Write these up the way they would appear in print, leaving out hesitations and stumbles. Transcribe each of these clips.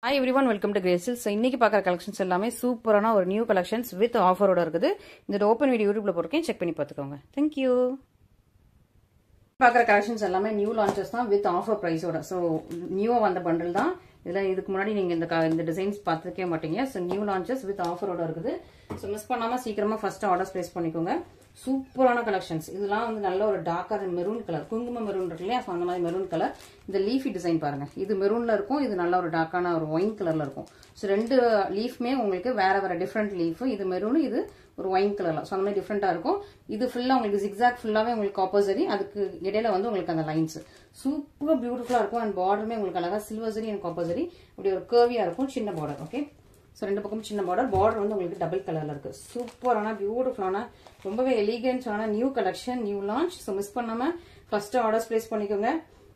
Hi everyone, welcome to Grace Silks. So இன்னைக்கு பார்க்குற collections எல்லாமே சூப்பரான ஒரு நியூ கலெக்ஷன்ஸ் வித் ஆஃபரோட இருக்குது. இந்த ஓப்பன் வீடியோ யூடியூப்ல போட்டுருக்கேன், செக் பண்ணி பார்த்துக்கோங்க. தேங்க்யூ. பார்க்குற கலெக்ஷன்ஸ் எல்லாமே நியூ லான்ச்சஸ் தான் வித் ஆஃபர் ப்ரைஸோட. ஸோ நியூவாக வந்த பண்டில் தான் இதெல்லாம். இதுக்கு முன்னாடி நீங்கள் இந்த டிசைன்ஸ் பார்த்துருக்கே மாட்டீங்க. ஸோ நியூ லான்ச்சஸ் வித் ஆஃபரோட இருக்குது. ஸோ மிஸ் பண்ணாமல் சீக்கிரமாக ஃபர்ஸ்ட் ஆர்டர்ஸ் பிளேஸ் பண்ணிக்கோங்க. சூப்பரான கலெக்ஷன்ஸ். இதெல்லாம் வந்து நல்ல ஒரு டார்க்கர் மெரூன் கலர், குங்கும மெரூன் இருக்கு இல்லையா, அந்த மாதிரி மெரூன் கலர். இந்த லீஃபி டிசைன் பாருங்க, இது மெரூன்ல இருக்கும், இது நல்ல ஒரு டார்க்கான ஒரு ஒயின் கலர்ல இருக்கும். ஸோ ரெண்டு லீஃப்மே உங்களுக்கு வேற வேற டிஃப்ரெண்ட் லீஃப். இது மெரூன், இது ஒரு ஒயின் கலர்ல. ஸோ அந்த மாதிரி டிஃப்ரெண்டா இருக்கும். இது ஃபுல்லா உங்களுக்கு ஜிக்ஸாக் ஃபுல்லாவே உங்களுக்கு காப்பர்சரி, அதுக்கு இடையில வந்து உங்களுக்கு அந்த லைன்ஸ் சூப்பர் பியூட்டிஃபுல்லா இருக்கும். அண்ட் பார்டருமே உங்களுக்கு அழகா சில்வர் சரி அண்ட் காப்பர்சரி அப்படி ஒரு கர்வியா இருக்கும். சின்ன பார்டர். ஓகே, ஸோ ரெண்டு பக்கம் சின்ன பார்டர் வந்து உங்களுக்கு டபுள் கலர்ல இருக்கு. சூப்பரான பியூட்டிஃபுல்லான ரொம்பவே எலிகன்ஸான new collection, new launch. So miss பண்ணாம ஃபர்ஸ்ட் ஆர்டர்ஸ் பிளேஸ் பண்ணிக்கோங்க.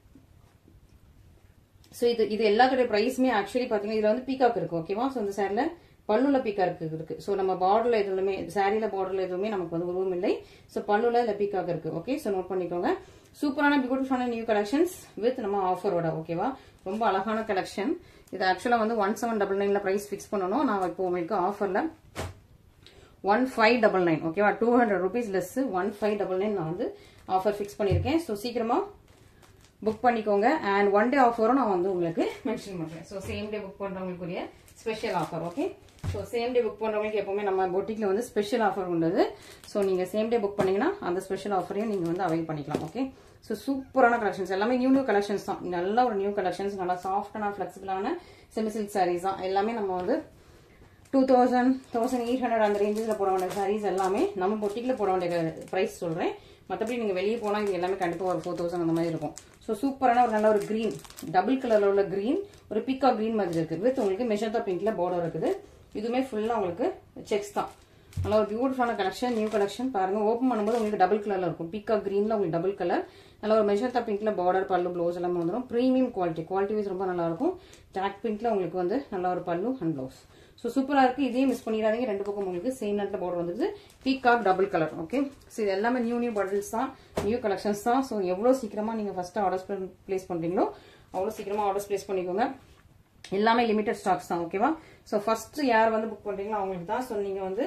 ஸோ இது எல்லாத்துடைய பிரைஸுமே ஆக்சுவலி பாத்தீங்கன்னா இதுல வந்து பீகாக் இருக்கு. ஓகேவா, ஸோ இந்த சாரில பல்லுல பீகாக் இருக்கு. ஸோ நம்ம பார்டர்ல எதுவுமே சாரியில பார்டர்ல எதுவுமே நமக்கு வந்து உருவம் இல்லை. ஸோ பல்லுல இல்ல பீகாக் இருக்கு. ஓகே, ஸோ நோட் பண்ணிக்கோங்க. சூப்பரான பியூட்டிஃபுல்லான நியூ கலெக்ஷன்ஸ் வித் நம்ம ஆஃபரோட. ஓகேவா, ரொம்ப அழகான கலெக்ஷன். இது ஆக்சுவலா வந்து 1799 பிரைஸ் பிக்ஸ் பண்ணணும். நான் இப்போ உங்களுக்கு ஆஃபர்ல 1599. ஓகேவா, 200 rupees லெஸ் 1599 நான் வந்து ஆஃபர் பிக்ஸ் பண்ணிருக்கேன். ஸோ சீக்கிரமா புக் பண்ணிக்கோங்க. அண்ட் ஒன் டே ஆஃபரும் நான் வந்து உங்களுக்கு மென்ஷன் பண்றேன். ஸோ சேம் டே புக் பண்றவங்களுக்குரிய special offer. Okay, so same day book பண்றவங்களுக்கு எப்பவுமே நம்ம பொட்டிக்ல வந்து ஸ்பெஷல் ஆஃபர் உண்டு. ஸோ நீங்க சேம் டே புக் பண்ணீங்கன்னா அந்த ஸ்பெஷல் ஆஃபரையும் நீங்க வந்து அவைல் பண்ணிக்கலாம். ஓகே, ஸோ சூப்பரான கலெக்ஷன்ஸ் எல்லாமே நியூ கலெக்ஷன்ஸ் தான். நல்ல ஒரு நியூ கலெக்ஷன்ஸ், நல்லா சாஃப்டான ஃபிளெக்சிபிளான செமி சில்க் சாரீஸ் தான். எல்லாமே நம்ம வந்து 2000, 1800 அந்த ரேஞ்சில் போட வேண்டிய சாரீஸ் எல்லாமே நம்ம பொட்டிக்ல போட வேண்டிய பிரைஸ் சொல்றேன். மற்றபடி நீங்க வெளியே போனா இது எல்லாமே கண்டிப்பா ஒரு 4000 அந்த மாதிரி இருக்கும். ஸோ சூப்பரான ஒரு நல்ல ஒரு கிரீன், டபுள் கலர்ல உள்ள கிரீன், ஒரு பீக்கா கிரீன் மாதிரி இருக்கு. வித் உங்களுக்கு மெஜந்தா பிங்க்ல பார்டர் இருக்குது. இதுவுமே ஃபுல்லா உங்களுக்கு செக்ஸ் தான். நல்ல ஒரு பியூட்டிஃபுல்லான கலெக்ஷன், நியூ கலெக்ஷன். பாருங்க, ஓப்பன் பண்ணும்போது உங்களுக்கு டபுள் கலர்ல இருக்கும். பீக்கா கிரீன்ல உங்களுக்கு டபுள் கலர், நல்ல ஒரு மெஜந்தா பிங்க்ல பார்டர், பல்லு, ப்ளவுஸ் எல்லாமே வந்துடும். பிரீமியம் குவாலிட்டி வைஸ் ரொம்ப நல்லா இருக்கும். ஜாக் பிங்க்ல உங்களுக்கு வந்து நல்ல ஒரு பல்லு அண்ட் ப்ளவுஸ். ஸோ சூப்பரா இருக்கு. இதையும் மிஸ் பண்ணிடாதீங்க. ரெண்டு பக்கம் உங்களுக்கு சேம் நேரத்துல பார்டர் வந்துருது. Peacock double colour. Okay, so இது எல்லாமே நியூ பண்டில்ஸ் தான், நியூ கலெக்ஷன்ஸ் தான். ஸோ எவ்வளவு சீக்கிரமா நீங்க ஃபர்ஸ்ட் ஆர்டர்ஸ் பிளேஸ் பண்றீங்களோ அவ்வளவு சீக்கிரமா ஆர்டர்ஸ் பிளேஸ் பண்ணிக்கோங்க. எல்லாமே லிமிடெட் ஸ்டாக்ஸ் தான். ஓகேவா, ஸோ ஃபர்ஸ்ட் யார் வந்து புக் பண்றீங்களோ அவங்களுக்கு தான். ஸோ நீங்க வந்து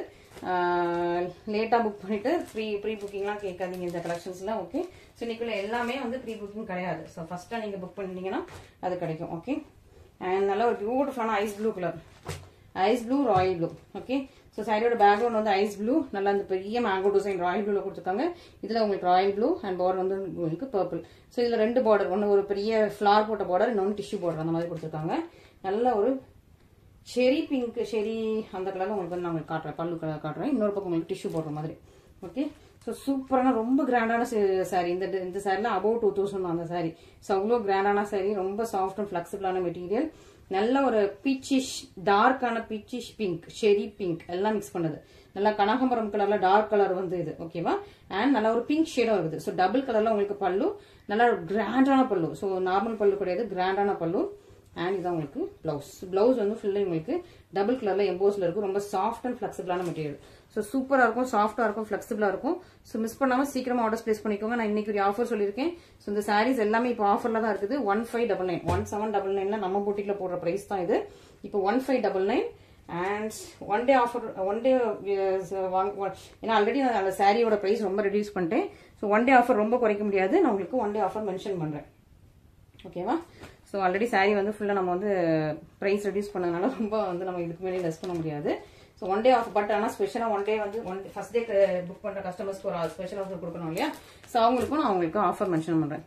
லேட்டா புக் பண்ணிட்டு ப்ரீ புக்கிங்லாம் கேட்காதீங்க இந்த கலெக்ஷன்ஸ்ல. ஓகே, ஸோ இன்னைக்குள்ள எல்லாமே வந்து ப்ரீ புக்கிங் கிடையாது. ஸோ ஃபர்ஸ்டா நீங்க புக் பண்ணிட்டீங்கன்னா அது கிடைக்கும். ஓகே, அண்ட் நல்ல ஒரு பியூட்டிஃபுல்லான ice blue colour, ice blue, royal blue. Okay, so சாரியோட பேக்ரவுண்ட் வந்து ஐஸ் ப்ளூ, நல்லா அந்த பெரிய மேங்கோ டிசைன் ராயல் ப்ளூல கொடுத்துருக்காங்க. இதுல உங்களுக்கு ராயல் ப்ளூ அண்ட் பார்டர் வந்து உங்களுக்கு பர்பிள். ஸோ இதுல ரெண்டு பார்டர், ஒன்னு ஒரு பெரிய ஃபிளார் போட்ட பார்டர், இன்னொன்று டிஷ்யூ பார்டர் அந்த மாதிரி கொடுத்துருக்காங்க. நல்ல ஒரு செரி பிங்க், செரி அந்த கலர்ல உங்களுக்கு வந்து நான் உங்களுக்கு காட்டுறேன், பல்லு கலர் காட்டுறேன். இன்னொரு பக்கம் உங்களுக்கு டிஷ்யூ போடுற மாதிரி. ஓகே, ஸோ சூப்பரான ரொம்ப கிராண்டான சாரி. இந்த சாரில அபவ் 2000 அந்த சாரி. ஸோ அவ்வளோ கிராண்டான சாரி, ரொம்ப சாஃப்ட் அண்ட் ஃபிளெக்சிபிளான மெட்டீரியல். நல்ல ஒரு பீச்சிஷ், டார்க்கான பீச்சிஷ் பிங்க், செரி பிங்க் எல்லாம் மிக்ஸ் பண்ணது. நல்லா கனகாம்பரம் கலர்ல டார்க் கலர் வந்து இது. ஓகேவா, அண்ட் நல்ல ஒரு பிங்க் ஷேடும் இருக்குது. ஸோ டபுள் கலர்ல உங்களுக்கு பல்லு, நல்ல ஒரு கிராண்டான பல்லு. ஸோ நார்மல் பல்லு கிடையாது, கிராண்டான பல்லு. அண்ட் இதான் உங்களுக்கு பிளவுஸ் வந்து ஃபுல்லா உங்களுக்கு டபுள் கலர்ல எம்போஸ்ல இருக்கும். ரொம்ப சாஃப்ட் அண்ட் ஃபிளெக்சிபிளான மெட்டீரியல். ஸோ சூப்பரா இருக்கும், சாஃப்டா இருக்கும், ஃபிளெக்சிபிளா இருக்கும். ஸோ மிஸ் பண்ணாம சீக்கிரமா ஆர்டர்ஸ் பிளேஸ் பண்ணிக்கோங்க. நான் இன்னைக்கு ஒரு ஆஃபர் சொல்லியிருக்கேன். ஸோ இந்த சாரீஸ் எல்லாமே இப்போ ஆஃபர்ல தான் இருக்குது. 1599, 1799 நம்ம பூட்டிக்ல போடுற பிரைஸ் தான் இது. இப்போ 1599 and one day offer. One day ஏன்னா ஆல்ரெடி நான் அந்த சாரியோட பிரைஸ் ரொம்ப ரெடியூஸ் பண்ணிட்டேன். ஸோ ஒன் டே ஆஃபர் ரொம்ப குறைக்க முடியாது. நான் உங்களுக்கு ஒன் டே ஆஃபர் மென்ஷன் பண்றேன். ஓகேவா, ஸோ ஆல்ரெடி சாரி வந்து ஃபுல்லாக நம்ம வந்து ப்ரைஸ் ரெடியூஸ் பண்ணதுனால ரொம்ப வந்து நம்ம இதுக்கு மேலே லெஸ் பண்ண முடியாது. So one day offer. But ஆனால் ஸ்பெஷலாக ஒன் டே வந்து ஃபர்ஸ்ட் டே புக் பண்ணுற கஸ்டமர்ஸ்க்கு ஒரு ஸ்பெஷல் ஆஃபர் கொடுக்கணும் இல்லையா. ஸோ அவங்களுக்கும் நான் அவங்களுக்கு ஆஃபர் மென்ஷன் பண்ணுறேன்.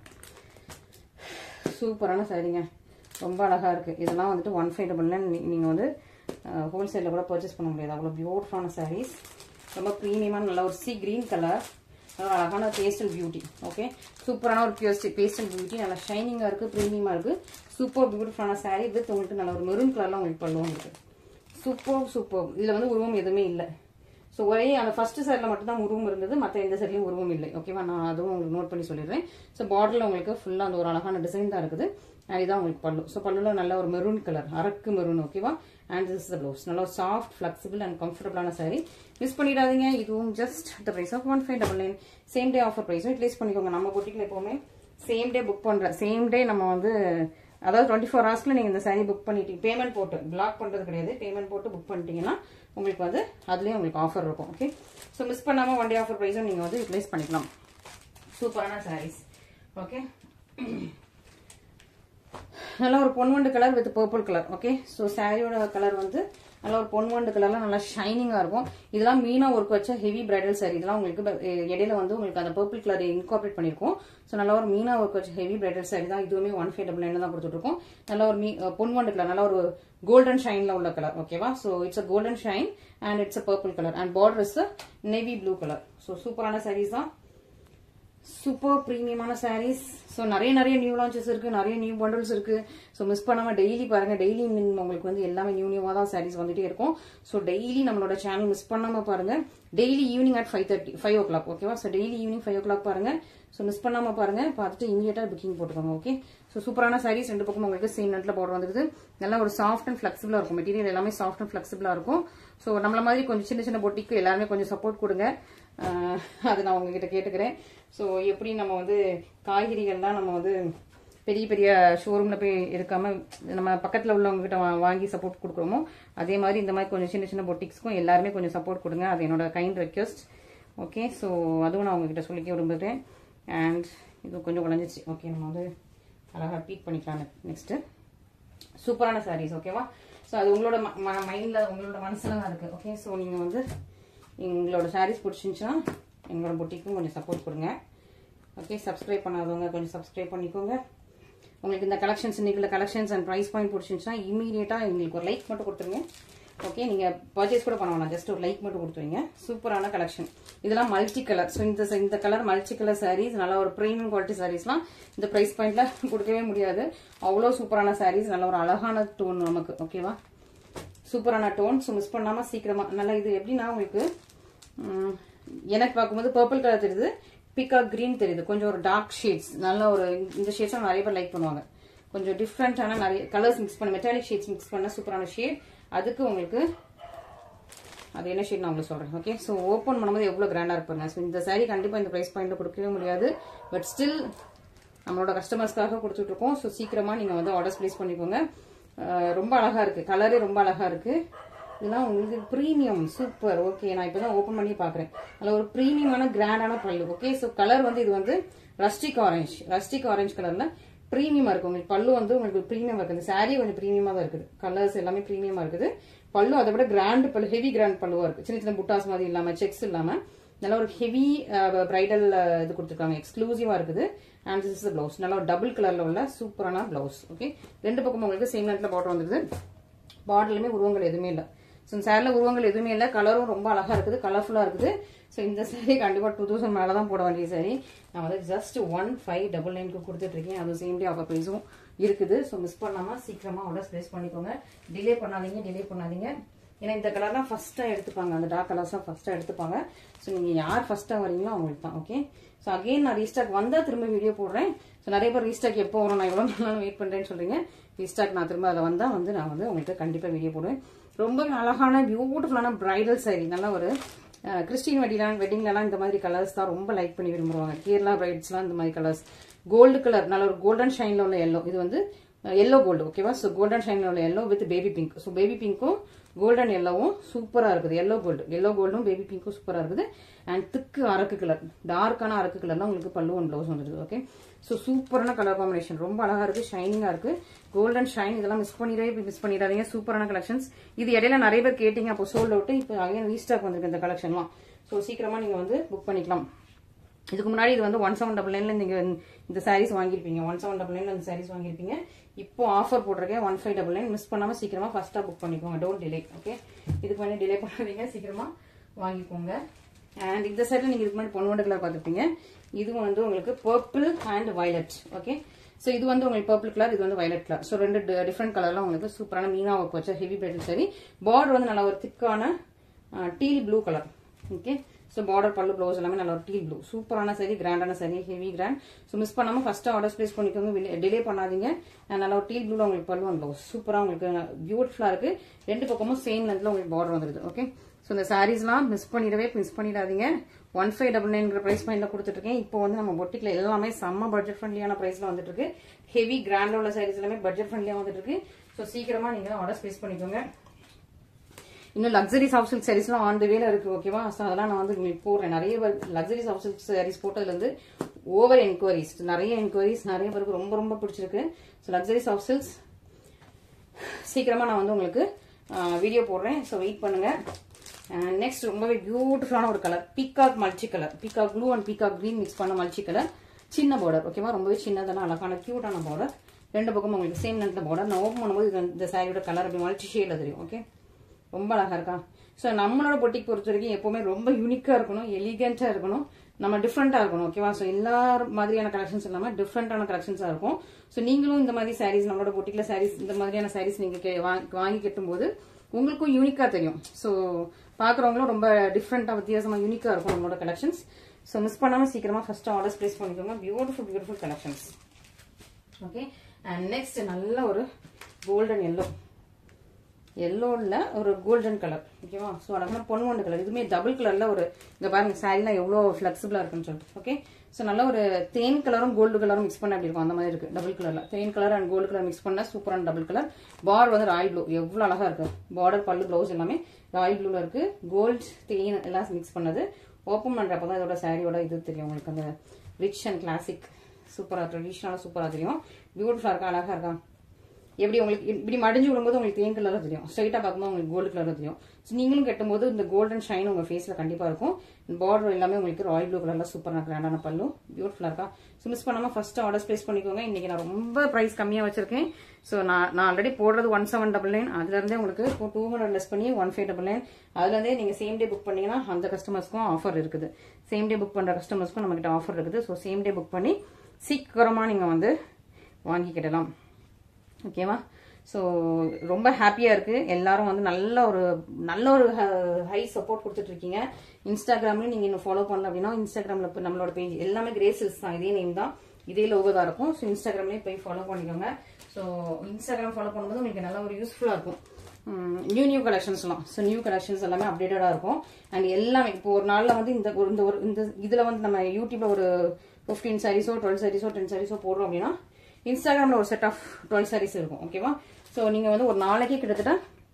சூப்பரான சாரிங்க, ரொம்ப அழகா இருக்கு. இதெல்லாம் வந்துட்டு 1599 நீங்கள் வந்து ஹோல்சேலில் கூட பர்ச்சேஸ் பண்ண முடியாது. அவ்வளோ பியூட்டிஃபுல்லான சாரீஸ், ரொம்ப ப்ரீமியமான நல்ல ஒரு சி கிரீன் கலர், அழகான பேஸ்டல் பியூட்டி. ஓகே, சூப்பரான ஒரு பேஸ்டல் பியூட்டி, நல்லா ஷைனிங்கா இருக்கு, பிரீமியமா இருக்கு. சூப்பர் பியூட்டிஃபுல்லான சாரி வித் உங்களுக்கு நல்ல ஒரு மெரூன் கலர்ல உங்களுக்கு பல்லுவம் இருக்கு. சூப்பர். இதுல வந்து உருவம் எதுவுமே இல்லை. ஸோ ஒரே அந்த ஃபர்ஸ்ட் சாரில மட்டும் தான் உருவம் இருந்தது, மற்ற எந்த சாரிலையும் உருவம் இல்லை. ஓகேவா, நான் அதுவும் உங்களுக்கு நோட் பண்ணி சொல்லிடுறேன். ஸோ பார்டர்ல உங்களுக்கு ஃபுல்லா அந்த ஒரு அழகான டிசைன் தான் இருக்குது. அண்ட் இதான் உங்களுக்கு பல்லு. ஸோ பல்லுல நல்ல ஒரு மெரூன் கலர், அரக்கு மெரூன். ஓகேவா, and this is the blouse. நல்ல சாஃப்ட், ஃபிளெக்சிபிள் அண்ட் கம்ஃபர்டபுளான சாரி. மிஸ் பண்ணிடாதீங்க. இதுவும் just the price of 1599. Same day offer price place பண்ணிக்கோங்க. நம்ம பொட்டிக்ல எப்பவுமே சேம் டே புக் பண்ற, சேம் டே நம்ம வந்து அதாவது 24 ஹவர்ஸ்ல நீங்க இந்த saree புக் பண்ணிட்டீங்க, பேமெண்ட் போட்டு பிளாக் பண்றது கிடையாது, பேமெண்ட் போட்டு புக் பண்ணிட்டீங்கன்னா உங்களுக்கு வந்து அதுலயே உங்களுக்கு ஆஃபர் இருக்கும். ஓகே, ஸோ மிஸ் பண்ணாம ஒன் டே ஆஃபர் ப்ரைஸும் நீங்க வந்து யூட்டிலைஸ் பண்ணிக்கலாம். சூப்பரான சாரீஸ். ஓகே, நல்லா ஒரு பொன்வண்டு colour with purple colour. Okay, so சாரியோட கலர் வந்து நல்லா ஒரு பொன்வண்டு கலர்ல நல்லா ஷைனிங்கா இருக்கும். இதெல்லாம் மீனா ஒர்க் வச்ச ஹெவி பிரைடல் சாரி. இதெல்லாம் உங்களுக்கு இடையில வந்து உங்களுக்கு அந்த பர்பிள் கலர் இன்கார்பரேட் பண்ணிருக்கோம். ஸோ நல்லா ஒரு மீனா ஒர்க் வச்ச ஹெவி பிரைடல் சாரி தான். இதுவுமே 1599 தான் கொடுத்துட்டு இருக்கோம். நல்லா ஒரு பொன்வண்டு கலர், நல்லா ஒரு கோல்டன் ஷைன்ல உள்ள கலர். ஓகேவா, so it's a golden shine and it's a purple colour and border is navy blue colour. So சூப்பரான சாரீஸ் தான், சூப்பர் பிரீமியமான சாரீஸ். ஸோ நிறைய நியூ லான்ச்சஸ் இருக்கு, நிறைய நியூ பண்டல்ஸ் இருக்கு. ஸோ மிஸ் பண்ணாம டெய்லி பாருங்க. டெய்லி உங்களுக்கு வந்து எல்லாமே நியூவா தான் சாரீஸ் வந்துட்டே இருக்கும். ஸோ டெய்லி நம்மளோட சேனல் மிஸ் பண்ணாம பாருங்க. Daily evening at 5 o'clock. ஓகேவா, ஸோ டெய்லி ஈவினிங் 5 o'clock பாருங்க. ஸோ மிஸ் பண்ணாம பாருங்க, பார்த்துட்டு இமீடியட்டா புக்கிங் போட்டுக்கோங்க. ஓகே, ஸோ சூப்பரான சாரீஸ். ரெண்டு பக்கம் உங்களுக்கு சேம் நெட்ல பார்டர் வந்துருது. நல்லா ஒரு சாஃப்ட் அண்ட் ஃபிளெக்சிபிளா இருக்கும். மெட்டீரியல் எல்லாமே சாஃப்ட் அண்ட் ஃபிளெக்சிபிளா இருக்கும். ஸோ நம்மள மாதிரி கொஞ்சம் சின்ன பொட்டிக்கு எல்லாருமே கொஞ்சம் சப்போர்ட் கொடுங்க. அது நான் உங்ககிட்ட கேட்டுக்கிறேன். ஸோ எப்படி நம்ம வந்து காய்கறிகள்லாம் நம்ம வந்து பெரிய ஷோரூம்ல போய் இருக்காம நம்ம பக்கத்தில் உள்ளவங்க கிட்ட வாங்கி சப்போர்ட் கொடுக்குறோமோ, அதே மாதிரி இந்த மாதிரி கொஞ்சம் சின்ன பொட்டிக்ஸ்க்கும் எல்லாருமே கொஞ்சம் சப்போர்ட் கொடுங்க. அது என்னோட கைண்ட் ரெக்வெஸ்ட். ஓகே, ஸோ அதுவும் நான் உங்ககிட்ட சொல்லிக்க விரும்புகிறேன். அண்ட் இது கொஞ்சம் உடஞ்சிச்சு. ஓகே, நம்ம வந்து அழகாக பீட் பண்ணிக்கலாம். நெக்ஸ்ட் சூப்பரான சாரீஸ். ஓகேவா, ஸோ அது உங்களோட மைண்ட்ல உங்களோட மனசுல தான் இருக்கு. ஓகே, ஸோ நீங்க வந்து எங்களோட சாரீஸ் பிடிச்சிருந்துச்சுன்னா எங்களோட பொட்டிக்கும் கொஞ்சம் சப்போர்ட் கொடுங்க. ஓகே, சப்ஸ்கிரைப் பண்ணாதவங்க கொஞ்சம் சப்ஸ்கிரைப் பண்ணிக்கோங்க. உங்களுக்கு இந்த கலெக்ஷன்ஸ் இன்னைக்குள்ள கலெக்ஷன்ஸ் அண்ட் ப்ரைஸ் பாயிண்ட் பிடிச்சிருந்துச்சுன்னா இமீடியட்டா எங்களுக்கு ஒரு லைக் மட்டும் கொடுத்துருங்க. ஓகே, நீங்க பர்ச்சேஸ் கூட பண்ண வேணாம், ஜஸ்ட் ஒரு லைக் மட்டும் கொடுத்துருங்க. சூப்பரான கலெக்ஷன். இதெல்லாம் மல்டி கலர். ஸோ இந்த கலர் மல்டி கலர் சாரீஸ், நல்லா ஒரு பிரீமியம் குவாலிட்டி சாரீஸ்லாம் இந்த பிரைஸ் பாயிண்ட்ல கொடுக்கவே முடியாது. அவ்வளோ சூப்பரான சாரீஸ், நல்ல ஒரு அழகான டோன் நமக்கு. ஓகேவா, சூப்பரான டோன். ஸோ மிஸ் பண்ணாம சீக்கிரமா. நல்லா இது எப்படின்னா உங்களுக்கு எனக்கு பார்க்கும்போது பர்பிள் கலர் தெரியுது, பீகாக் கிரீன் தெரியுது, கொஞ்சம் ஒரு டார்க் ஷேட்ஸ். நல்ல ஒரு இந்த ஷேட்ஸ் நிறைய பேர் லைக் பண்ணுவாங்க. கொஞ்சம் டிஃப்ரெண்டான நிறைய கலர்ஸ் மிக்ஸ் பண்ண, மெட்டாலிக் ஷேட்ஸ் மிக்ஸ் பண்ண சூப்பரான ஷேட். அதுக்கு உங்களுக்கு அது என்ன ஷேட் நான் உங்களுக்கு சொல்றேன். ஓகே, ஸோ ஓப்பன் பண்ணும்போது எவ்வளவு கிராண்டா இருப்பாங்க. ஸோ இந்த சாரீ கண்டிப்பா இந்த பிரைஸ் பாயிண்ட்ல கொடுக்கவே முடியாது. பட் ஸ்டில் நம்மளோட கஸ்டமர்ஸ்க்காக கொடுத்துட்டு இருக்கோம். ஸோ சீக்கிரமா நீங்க வந்து ஆர்டர்ஸ் பிளேஸ் பண்ணிக்கோங்க. ரொம்ப அழகா இருக்கு, கலரே ரொம்ப அழகா இருக்கு. இதெல்லாம் உங்களுக்கு பிரீமியம் சூப்பர். ஓகே, நான் இப்பதான் ஓபன் பண்ணி பாக்குறேன். அதுல ஒரு பிரீமியமான கிராண்டான பல்லு. ஓகே, சோ கலர் வந்து இது வந்து ரஸ்டிக் ஆரஞ்சு கலர்ல பிரீமியமா இருக்கு. உங்களுக்கு பல்லு வந்து உங்களுக்கு பிரீமியமா இருக்கு. இந்த சாரீ கொஞ்சம் பிரீமியமா தான் இருக்குது. கலர்ஸ் எல்லாமே பிரீமியமா இருக்குது. பல்லு அதை விட கிராண்ட் பல்லு, ஹெவி கிராண்ட் பல்லுவா இருக்கு. சின்ன புட்டாஸ் மாதிரி இல்லாம, செக்ஸ் இல்லாம நல்லா ஒரு ஹெவி பிரைடல் இது கொடுத்துருக்காங்க. எக்ஸ்க்ளூசிவா இருக்குது. And this is blouse. நல்லா ஒரு டபுள் கலர்ல உள்ள சூப்பரான பிளவுஸ். ஓகே, ரெண்டு பக்கம் உங்களுக்கு சேம் நேரத்தில் பார்டர் வந்துருது. பார்டர்லயுமே உருவங்கள் எதுவுமே இல்லை. ஸோ சாரில உருவங்கள் எதுவுமே இல்லை. கலரும் ரொம்ப அழகா இருக்குது, கலர்ஃபுல்லா இருக்குது. ஸோ இந்த சாரி கண்டிப்பா 2000 மேலதான் போட வேண்டிய சாரி. நான் வந்து ஜஸ்ட் 1599 கொடுத்துட்டு இருக்கேன். அது சேம் டே ஆஃபர் பிரைஸும் இருக்குது. ஸோ மிஸ் பண்ணாம சீக்கிரமா ஆர்டர்ஸ் பிளேஸ் பண்ணிக்கோங்க. டிலே பண்ணாதீங்க. ஏன்னா இந்த கலர் தான் ஃபர்ஸ்டா எடுத்துப்பாங்க, அந்த டார்க் கலர்ஸ் தான் ஃபர்ஸ்டா எடுத்துப்பாங்க. ஸோ நீங்க யார் ஃபர்ஸ்டா வரீங்களோ அவங்களுக்கு தான். ஓகே, ஸோ அகைன் நான் ரீஸ்டாக் வந்தா திரும்ப வீடியோ போடுறேன். ஸோ நிறைய பேர் ரீஸ்டாக் எப்போ வரும், நான் எவ்வளவு நாளும் வெயிட் பண்றேன்னு சொல்றீங்க. ரீஸ்டாக் நான் திரும்ப அதில் வந்தா வந்து நான் வந்து உங்களுக்கு கண்டிப்பா வீடியோ போடுவேன். ரொம்ப அழகான பியூட்டிஃபுல்லான பிரைடல் சாரி. நல்ல ஒரு கிறிஸ்டின் வெட்டிங்லாம் இந்த மாதிரி கலர்ஸ் தான் ரொம்ப லைக் பண்ணி விரும்புவாங்க. கேரளா பிரைட்ஸ்லாம் இந்த மாதிரி கலர்ஸ். கோல்டு கலர், நல்ல ஒரு கோல்டன் ஷைன்ல உள்ள எல்லோ. இது வந்து எல்லோ கோல்டு. ஓகேவா, ஸோ கோல்டன் ஷைன்ல உள்ள yellow with baby pink. So baby பிங்க்கும் கோல்டன் எல்லோவும் சூப்பரா இருக்குது. எல்லோ கோல்டும் பேபி பிங்க்கும் சூப்பரா இருக்குது. அண்ட் திக்கு அரக்கு கலர், டார்க்கான அரக்கு கலர்லாம் உங்களுக்கு பல்லு அண்ட் பிளவுஸ் வந்துருது. ஓகே, ஸோ சூப்பரான கலர் காம்பினேஷன், ரொம்ப அழகா இருக்கு, ஷைனிங்கா இருக்கு. கோல்டன் ஷைன், இதெல்லாம் மிஸ் பண்ணிடாதீங்க. சூப்பரான கலெக்ஷன்ஸ். இது இடையில நிறைய பேர் கேட்டீங்க, அப்போ சோல்ட் அவுட். இப்போ அகைன் ரீஸ்டாக் வந்திருக்கு இந்த கலெக்ஷன்லாம். ஸோ சீக்கிரமா நீங்க வந்து புக் பண்ணிக்கலாம். இதுக்கு முன்னாடி இது வந்து 1799 நீங்க இந்த சாரீஸ் வாங்கிருப்பீங்க. 1799 இந்த சாரீஸ் வாங்கிருப்பீங்க. இப்போ ஆஃபர் போட்டிருக்கேன் 1599. மிஸ் பண்ணாம சீக்கிரமா ஃபர்ஸ்டா புக் பண்ணிக்கோங்க. Don't delay. ஓகே, இதுக்கு முன்னாடி டிலே பண்ணாதீங்க, சீக்கிரமா வாங்கிக்கோங்க. அண்ட் இந்த சைட்ல நீங்க இதுக்கு முன்னாடி பொன்வண்டு கலர் பார்த்துருப்பீங்க. இது வந்து உங்களுக்கு purple and violet. Okay, so இது வந்து உங்களுக்கு பர்பிள் கலர், இது வந்து வயலட் கலர். சோ ரெண்டு டிஃபரெண்ட் கலர்ல உங்களுக்கு சூப்பரான மீனா ஒர்க் வச்ச ஹெவி பிரைடல் சாரி. பார்டர் வந்து நல்ல ஒரு திக்கான teal blue colour. Okay, so border பல்லு ப்ளவுஸ் எல்லாமே நல்ல ஒரு டீல் ப்ளூ. சூப்பரான சாரி, கிராண்டான sari, heavy grand. So miss பண்ணாம ஃபர்ஸ்ட் ஆர்டர்ஸ் பிளேஸ் பண்ணிக்கோங்க, டிலே பண்ணாதீங்க. நல்ல ஒரு டீல் ப்ளூல உங்களுக்கு பல்லு அண்ட் ப்ளவுஸ் சூப்பரா உங்களுக்கு பியூட்டிஃபுல்லா இருக்கு. ரெண்டு பக்கமும் சேம் லென்த்ல உங்களுக்கு பார்டர் வந்துருது. ஓகே, ஸோ இந்த சாரீஸ்லாம் மிஸ் பண்ணிடாதீங்க. 1599 பிரைஸ் பாயிண்ட்ல கொடுத்துட்டு இருக்கேன். இப்போ வந்து நம்ம பொட்டிக்ல எல்லாமே செம்ம பட்ஜெட் ஃப்ரெண்ட்லியான பிரைஸ்ல வந்துட்டு இருக்கு. ஹெவி கிராண்ட் உள்ள சாரீஸ் எல்லாமே பட்ஜெட் ஃப்ரெண்ட்லியா வந்துட்டு இருக்கு. ஸோ சீக்கிரமா நீங்க ஆர்டர் பிளேஸ் பண்ணிக்கோங்க. இன்னும் லக்ஸரி சாஃப்ட் சில்க் சாரீஸ்லாம் ஆன் தி வேல இருக்கு. ஓகேவா? ஸோ அதெல்லாம் நான் வந்து உங்களுக்கு போடுறேன். நிறைய லக்ஸரி சாஃப்ட் சில்க் சாரீஸ் போட்டதுல இருந்து ஓவர் என்கொயரிஸ், நிறைய பேருக்கு ரொம்ப ரொம்ப பிடிச்சிருக்கு. ஸோ லக்ஸரி சாஃப்ட் சில்க்ஸ் சீக்கிரமா நான் வந்து உங்களுக்கு வீடியோ போடுறேன். ஸோ வெயிட் பண்ணுங்க. நெக்ஸ்ட் ரொம்பவே பியூட்டிஃபுல்லான ஒரு colour, peacock multi colour, peacock blue and peacock green mix பண்ண மல்டி கலர். சின்ன பார்டர். ஓகேவா? ரொம்பவே சின்னதான அழகான கியூட்டான பார்டர். ரெண்டு பக்கம் உங்களுக்கு சேம் லென்த்ல பார்டர். நான் ஓப்பன் பண்ணும்போது இந்த சாரியோட கலர் அப்படி மல்டி ஷேட்ல தெரியும். ஓகே, ரொம்ப அழகா இருக்கா? ஸோ நம்மளோட பொட்டிக் பொறுத்த வரைக்கும் எப்பவுமே ரொம்ப யூனிக்கா இருக்கணும், எலிகென்ட்டா இருக்கணும், நம்ம டிஃப்ரெண்டா இருக்கணும். ஓகேவா? ஸோ எல்லா மாதிரியான கலெக்ஷன்ஸ் இல்லாம டிஃப்ரெண்டான கலெக்ஷன்ஸா இருக்கும். ஸோ நீங்களும் இந்த மாதிரி சாரீஸ், நம்மளோட பொட்டிக்ல சாரீஸ், இந்த மாதிரியான சாரீஸ் நீங்க வாங்கி கட்டும் போது உங்களுக்கும் யூனிக்கா தெரியும். ஸோ பாக்குறவங்களும் ரொம்ப டிஃப்ரெண்டா, வித்தியாசமா, யூனிக்கா இருக்கும் நம்மளோட கலெக்ஷன்ஸ். ஸோ மிஸ் பண்ணாம சீக்கிரமா ஃபர்ஸ்ட் ஆர்டர்ஸ் பிளேஸ் பண்ணிக்கோங்க. Beautiful collections. Okay, and next நல்ல ஒரு கோல்டன் எல்லோல ஒரு கோல்டன் கலர். ஓகேவா? ஸோ அழகான பொன்வண்டு கலர். இதுவுமே டபுள் கலர்ல ஒரு, இங்க பாருங்க சாரிலாம் எவ்வளவு ஃபிளெக்சிபிளா இருக்குன்னு சொல்லிட்டு. ஓகே, ஸோ நல்ல ஒரு தேன் கலரும் கோல்டு கலரும் மிக்ஸ் பண்ண அப்படி இருக்கும். அந்த மாதிரி இருக்கு டபுள் கலர்ல. தேன் colour and gold colour mix பண்ண சூப்பரான டபுள் கலர். பார்டர் வந்து ராயல் ப்ளூ, எவ்வளவு அழகா இருக்கு. பார்டர், பல்லு, பிளவுஸ் எல்லாமே ராயல் ப்ளூல இருக்கு. கோல்டு, தேன் எல்லாம் மிக்ஸ் பண்ணது. ஓப்பன் பண்றப்பதான் இதோட சாரியோட இது தெரியும் உங்களுக்கு. அந்த ரிச் அண்ட் கிளாசிக் சூப்பரா, ட்ரெடிஷனலா சூப்பரா தெரியும். பியூட்டிஃபுல்லா இருக்கா, அழகா இருக்கா? எப்படி உங்களுக்கு இப்படி மடிஞ்சு விடும்போது உங்களுக்கு தேன் கலர் தெரியும், ஸ்ட்ரைட்டா பார்க்கும்போது உங்களுக்கு கோல்டு கலர் தெரியும். ஸோ நீங்களும் கட்டும்போது இந்த கோல்டன் ஷைன் உங்க ஃபேஸ்ல கண்டிப்பா இருக்கும். பார்டர் எல்லாமே உங்களுக்கு ராயல் ப்ளூ கலர்ல சூப்பரான கிராண்டான பல்லு, பியூட்டிஃபுல்லா இருக்கா? ஸோ மிஸ் பண்ணாம ஃபர்ஸ்ட் ஆர்டர்ஸ் பிளேஸ் பண்ணிக்கோங்க. இன்னைக்கு நான் ரொம்ப பிரைஸ் கம்மியா வச்சிருக்கேன். ஸோ நான் ஆல்ரெடி போடுறது 1799, அதுல இருந்தே உங்களுக்கு 200 லெஸ் பண்ணி 1599. அதுல இருந்தே நீங்க சேம் டே புக் பண்ணீங்கன்னா அந்த கஸ்டமர்ஸ்க்கும் ஆஃபர் இருக்குது. சேம் டே புக் பண்ற கஸ்டமர்ஸ்க்கும் நம்ம கிட்ட ஆஃபர் இருக்குது. ஸோ சேம் டே புக் பண்ணி சீக்கிரமா நீங்க வந்து வாங்கிக்கிடலாம். ஓகேவா? ஸோ ரொம்ப ஹாப்பியா இருக்கு. எல்லாரும் வந்து நல்ல ஒரு ஹை சப்போர்ட் கொடுத்துட்டு இருக்கீங்க. இன்ஸ்டாகிராம்லயும் நீங்க இன்னும் ஃபாலோ பண்ணல அப்படின்னா, இன்ஸ்டாகிராம்ல நம்மளோட பேஜ் எல்லாமே கிரேசில்ஸ் தான், இதே நேம் தான், இதே லோகோ தான் இருக்கும். ஸோ இன்ஸ்டாகிராம்லயும் போய் ஃபாலோ பண்ணிக்கோங்க. ஸோ இன்ஸ்டாகிராம் ஃபாலோ பண்ணும்போது உங்களுக்கு நல்ல ஒரு யூஸ்ஃபுல்லா இருக்கும். நியூ கலெக்ஷன்ஸ்லாம். ஸோ நியூ கலெக்ஷன்ஸ் எல்லாமே அப்டேட்டடா இருக்கும். அண்ட் எல்லாமே இப்போ ஒரு நாள்ல வந்து இந்த இதுல வந்து நம்ம யூடியூப்ல ஒரு 15 சாரீஸோ 12 சாரீஸோ 10 சாரீஸோ போடுறோம் அப்படின்னா, இன்ஸ்டாகிராம்ல ஒரு செட் ஆஃப் 12 சாரீஸ் இருக்கும். ஓகேவா? ஸோ நீங்க வந்து ஒரு நாளைக்கு கிட்டத்தட்ட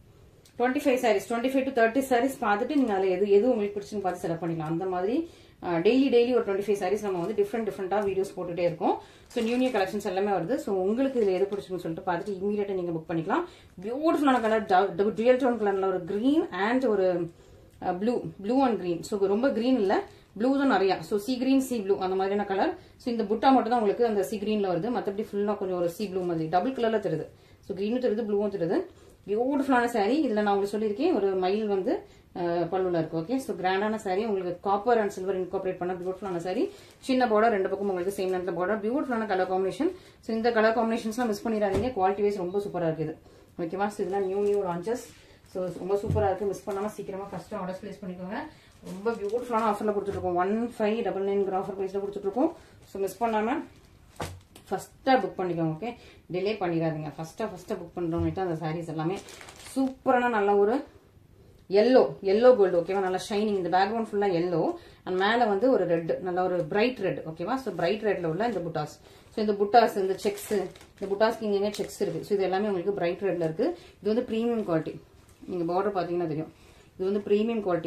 25 சாரீஸ், 25 to 30 சாரீஸ் பார்த்துட்டு நீங்க அதுல எது உங்களுக்கு பிடிச்சுன்னு பார்த்து செலக்ட் பண்ணிக்கலாம். அந்த மாதிரி டெய்லி ஒரு 25 சாரீஸ் நம்ம வந்து டிஃப்ரெண்டா வீடியோஸ் போட்டுட்டே இருக்கோம். ஸோ நியூ கலெக்ஷன்ஸ் எல்லாமே வருது. ஸோ உங்களுக்கு இதுல எது பிடிச்சுன்னு சொல்லிட்டு பார்த்துட்டு இமீடியட்டா நீங்க புக் பண்ணிக்கலாம். பியூட்டிஃபுல்லான கலர், டுயல் டோன் கலர்ல ஒரு கிரீன் அண்ட் ஒரு ப்ளூ அண்ட் கிரீன். ஸோ ரொம்ப கிரீன் இல்ல, ப்ளூ தான் நிறைய. So sea green, sea blue அந்த மாதிரியான கலர். ஸோ இந்த புட்டா மட்டும் தான் உங்களுக்கு அந்த சி கிரீன்ல வருது. மற்றபடி ஃபுல்லா கொஞ்சம் ஒரு சி ப்ளூ மாதிரி டபுள் கலர்ல தெரியுது. ஸோ கிரீனும் தெரியுது, ப்ளூவும் தெரியுது. பியூட்டிஃபுல்லான சாரீ. இதுல நான் உங்களுக்கு சொல்லியிருக்கேன், ஒரு மயில் வந்து பல்லுல இருக்கு. ஓகே, ஸோ கிராண்டான சாரீ. உங்களுக்கு காப்பர் அண்ட் சில்வர் இன்கார்பரேட் பண்ண பியூட்டிஃபுல்லான சாரீ. சின்ன பார்டர், ரெண்டு பக்கம் உங்களுக்கு சேம் லென்த்ல பார்டர். பியூட்டிஃபுல்லான கலர் காம்பினேஷன். ஸோ இந்த கலர் காம்பினேஷன்ஸ்லாம் மிஸ் பண்ணிடாதீங்க. குவாலிட்டி வைஸ் ரொம்ப சூப்பரா இருக்குது. ஓகேவா? ஸோ இதெல்லாம் நியூ லான்ச்சஸ். ஸோ ரொம்ப சூப்பரா இருக்கு. மிஸ் பண்ணாம சீக்கிரமா ஃபர்ஸ்ட் ஆர்டர்ஸ் பிளேஸ் பண்ணிக்கோங்க. ரொம்ப பியூட்டிஃபுல்லான ஆஃபர்ல கொடுத்துருக்கோம். 1599 ஆஃபர் பிரைஸ்ல கொடுத்துட்டு இருக்கோம். ஸோ மிஸ் பண்ணாம ஃபர்ஸ்டா புக் பண்ணிக்கோங்க. ஓகே, டிலே பண்ணிடாதீங்க. ஃபர்ஸ்டா புக் பண்றவங்க அந்த சாரீஸ் எல்லாமே சூப்பரான நல்ல ஒரு எல்லோ கோல்டு. ஓகேவா? நல்ல ஷைனிங். இந்த பேக்ரவுண்ட் ஃபுல்லா எல்லோ அண்ட் மேல வந்து ஒரு ரெட், நல்ல ஒரு பிரைட் ரெட். ஓகேவா? ஸோ பிரைட் ரெட்ல உள்ள இந்த புட்டாஸ். ஸோ இந்த புட்டாஸ், இந்த செக்ஸ், இந்த புட்டாஸ்க்கு இங்க செக்ஸ் இருக்கு. ஸோ இது எல்லாமே உங்களுக்கு பிரைட் ரெட்ல இருக்கு. இது வந்து பிரீமியம் குவாலிட்டி. நீங்க பார்டர் பாத்தீங்கன்னா தெரியும். இது வந்து பிரீமியம் குவாலிட்டி.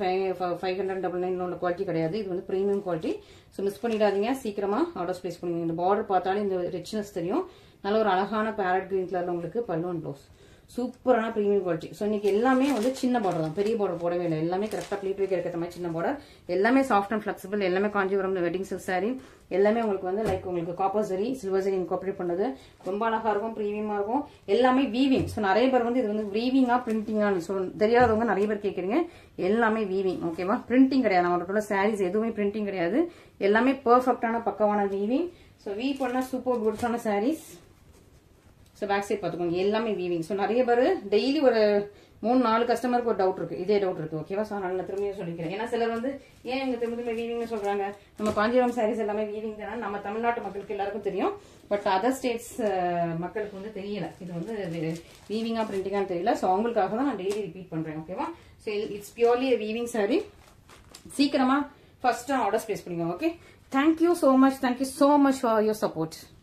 1599 உள்ள குவாலிட்டி கிடையாது. இது வந்து பிரீமியம் குவாலிட்டி. ஸோ மிஸ் பண்ணிடாதீங்க. சீக்கிரமா ஆர்டர்ஸ் பிளேஸ் பண்ணுங்க. இந்த பார்டர் பார்த்தாலே இந்த ரிச்னஸ் தெரியும். நல்ல ஒரு அழகான பேரட் கிரீன் கலர்ல உங்களுக்கு பல்லு அண்ட் ப்ளவுஸ். சூப்பரான பிரீமியம் குவாலிட்டி. ஸோ இன்னைக்கு எல்லாமே வந்து சின்ன பார்டர் தான், பெரிய பார்டர் போடவே இல்லை. எல்லாமே கரெக்டா பிளீட் வைக்கிற மாதிரி சின்ன பார்டர். எல்லாமே சாஃப்ட் அண்ட் ஃபிளெக்சிபிள். எல்லாமே காஞ்சிபுரம் வெட்டிங் சில்க் சாரி. எல்லாமே உங்களுக்கு வந்து லைக் உங்களுக்கு காப்பர் சரி, சில்வர் சரி இன்கார்பரேட் பண்ணது. ரொம்ப அழகா இருக்கும், பிரீமியமா இருக்கும். எல்லாமே வீவிங். ஸோ நிறைய பேர் வந்து இது வந்து வீவிங்கா பிரிண்டிங்கான்னு தெரியாதவங்க நிறைய பேர் கேட்குறீங்க. எல்லாமே வீவிங். ஓகேவா? பிரிண்டிங் கிடையாது. நம்மளோட சாரீஸ் எதுவுமே பிரிண்டிங் கிடையாது. எல்லாமே பெர்ஃபெக்டான பக்கவான வீவிங். ஸோ வீவ் பண்ண சூப்பர் குட்ஸான சாரீஸ். ஸோ பேக் சைட் பார்த்துக்கோங்க, எல்லாமே வீவிங். ஸோ நிறைய பேர் டெய்லி ஒரு 3-4 கஸ்டமருக்கு ஒரு டவுட் இருக்கு, இதே டவுட் இருக்கு. ஓகேவா? ஸோ நான் திரும்பியும் சொல்லிக்கிறேன். ஏன்னா சிலர் வந்து ஏன் இவங்க திரும்ப வீவிங்னு சொல்றாங்க, நம்ம காஞ்சிபுரம் சாரீஸ் எல்லாமே வீவிங் தானே, நம்ம தமிழ்நாட்டு மக்களுக்கு எல்லாருக்கும் தெரியும். பட் அதர் ஸ்டேட்ஸ் மக்களுக்கு வந்து தெரியல, இது வந்து வீவிங்கா பிரிண்டிங்கான்னு தெரியல. ஸோ அவங்களுக்காக தான் நான் டெய்லி ரிப்பீட் பண்றேன். ஓகேவா? So it's purely weaving sari. சீக்கிரமா ஃபர்ஸ்ட் ஆர்டர்ஸ் பிளேஸ் பண்ணிக்கோங்க. Okay, thank you so much, thank you so much for your support.